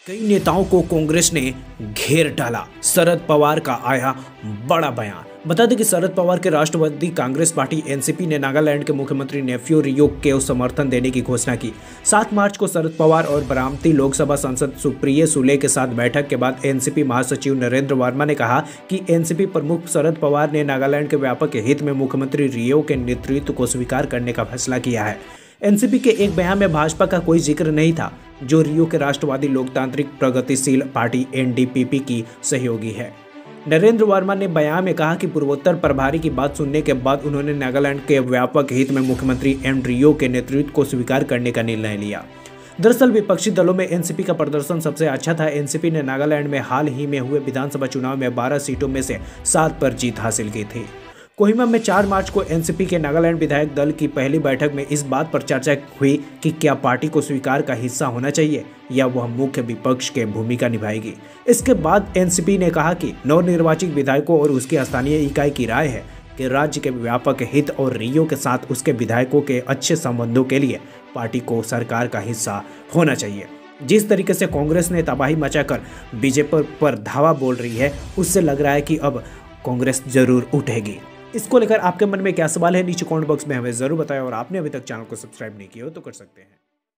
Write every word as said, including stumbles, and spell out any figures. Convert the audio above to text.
कई नेताओं को कांग्रेस ने घेर डाला। शरद पवार का आया बड़ा बयान। बता दें कि शरद पवार के राष्ट्रवादी कांग्रेस पार्टी एनसीपी ने नागालैंड के मुख्यमंत्री नेफ्यू रियो को समर्थन देने की घोषणा की। सात मार्च को शरद पवार और बारामती लोकसभा सांसद सुप्रिया सुले के साथ बैठक के बाद एनसीपी महासचिव नरेंद्र वर्मा ने कहा कि एनसीपी प्रमुख शरद पवार ने नागालैंड के व्यापक हित में मुख्यमंत्री रियो के नेतृत्व को स्वीकार करने का फैसला किया है। एनसीपी के एक बयान में भाजपा का कोई जिक्र नहीं था, जो रियो के राष्ट्रवादी लोकतांत्रिक प्रगतिशील पार्टी एनडीपीपी की सहयोगी है। नरेंद्र वर्मा ने बयान में कहा कि पूर्वोत्तर प्रभारी की बात सुनने के बाद उन्होंने नागालैंड के व्यापक हित में मुख्यमंत्री एन रियो के नेतृत्व को स्वीकार करने का निर्णय लिया। दरअसल विपक्षी दलों में एनसीपी का प्रदर्शन सबसे अच्छा था। एनसीपी ने नागालैंड में हाल ही में हुए विधानसभा चुनाव में बारह सीटों में से सात पर जीत हासिल की थी। कोहिमा में चार मार्च को एनसीपी के नागालैंड विधायक दल की पहली बैठक में इस बात पर चर्चा हुई कि क्या पार्टी को स्वीकार का हिस्सा होना चाहिए या वह मुख्य विपक्ष के भूमिका निभाएगी। इसके बाद एनसीपी ने कहा कि नवनिर्वाचित विधायकों और उसकी स्थानीय इकाई की राय है कि राज्य के व्यापक हित और रियो के साथ उसके विधायकों के अच्छे संबंधों के लिए पार्टी को सरकार का हिस्सा होना चाहिए। जिस तरीके से कांग्रेस ने तबाही मचाकर बीजेपी पर धावा बोल रही है, उससे लग रहा है कि अब कांग्रेस जरूर उठेगी। इसको लेकर आपके मन में क्या सवाल है, नीचे कमेंट बॉक्स में हमें जरूर बताएं और आपने अभी तक चैनल को सब्सक्राइब नहीं किया हो तो कर सकते हैं।